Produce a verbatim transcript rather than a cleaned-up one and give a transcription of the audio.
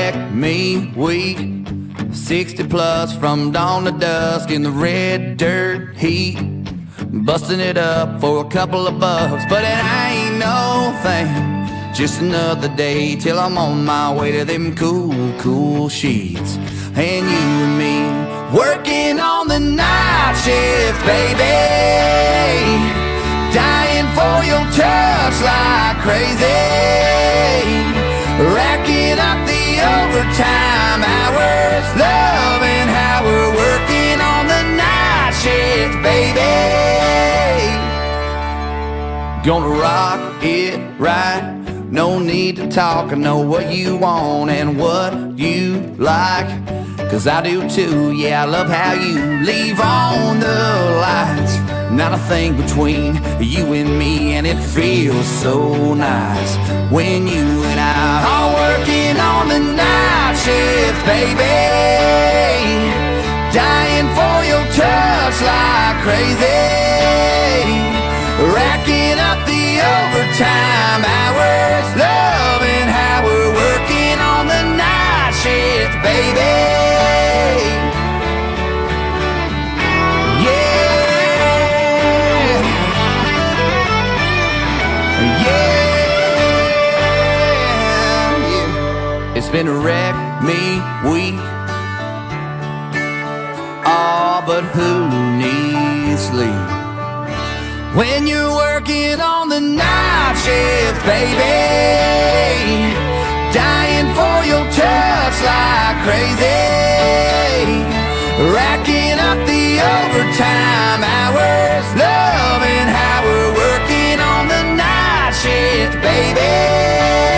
wreck me weak. Sixty plus from dawn to dusk in the red dirt heat, busting it up for a couple of bucks. But it ain't no thing, just another day till I'm on my way to them cool, cool sheets. And you and me working on the night shift, baby, dying for your touch like crazy, racking up the overtime hours, loving how we're working on the night shift, baby. Gonna rock it right, no need to talk. I know what you want and what you like, 'cause I do too. Yeah, I love how you leave on the lights. Not a thing between you and me, and it feels so nice when you and I are working on the night shift, baby, dying for your touch like crazy, racking up the overtime hours, loving how we're working on the night shift, baby. It's been a wreck me week. Oh, but who needs sleep when you're working on the night shift, baby, dying for your touch like crazy, racking up the overtime hours, loving how we're working on the night shift, baby.